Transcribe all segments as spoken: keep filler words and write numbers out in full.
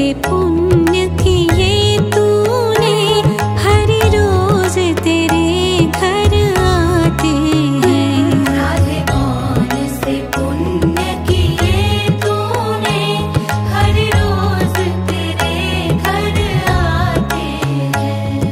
से पुण्य किए तूने, हर रोज तेरे घर आते हैं। राधे कौन से पुण्य किए तूने, हर रोज तेरे घर आते हैं।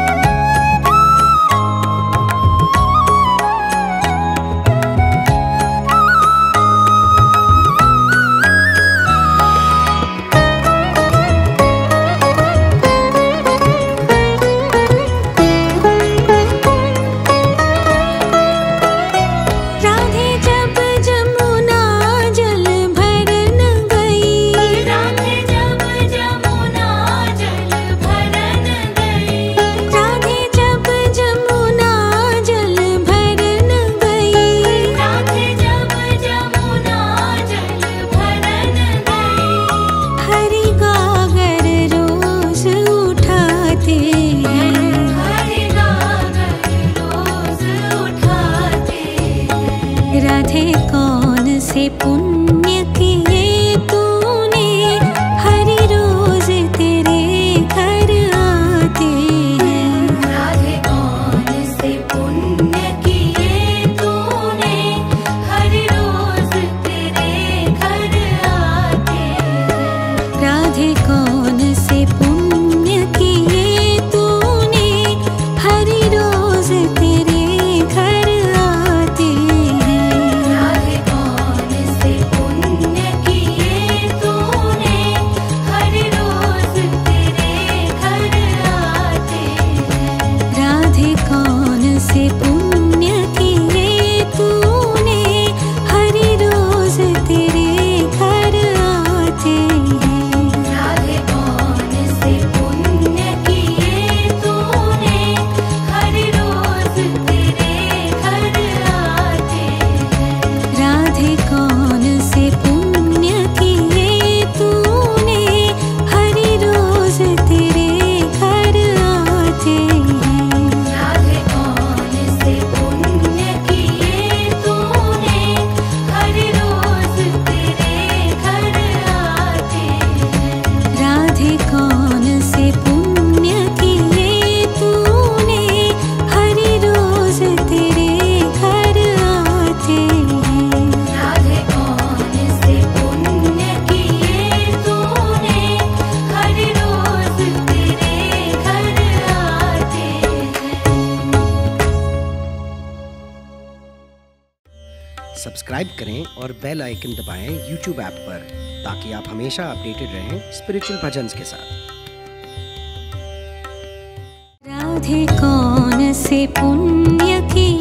राधे जब जमुना जल भरन गई, राधे जब जमुना जल भरन गई, राधे जब जमुना जल भरन गई, राधे जब जमुना जल भरन गई। हरि गागर रोज उठाते हैं। हरि गागर रोज उठाते हैं। राधे कौन से पुण्य किए तूने, हरि रोज तेरे घर आते हैं। राधे कौन से पुण्य किए तूने, हर रोज तेरे घर आते हैं। राधे कौन से पुण्य किए तूने, हरि रोज तेरे घर आते हैं। राधे कौन से पुण्य किए तूने, हर रोज तेरे घर आते हैं। राधे कौन से पुण्य किए तूने, हरि रोज तेरे घर आते हैं। राधे कौन से पुण्य किए तूने, हर रोज तेरे घर आते हैं। राधे कौन से पुण्य किए तूने, हरि रोज तेरे घर आते हैं। राधे कौन से पुण्य किए तूने, हर रोज तेरे घर आते हैं। राधे कौन से पुण्य किए तूने, हरि रोज तेरे घर आते हैं। राधे कौन से पुण्य किए तूने, हर रोज तेरे घर आते हैं। सब्सक्राइब करें और बेल आइकन दबाएं यूट्यूब ऐप पर, ताकि आप हमेशा अपडेटेड रहें स्पिरिचुअल भजन्स के साथ। राधे कौन से पुण्य किए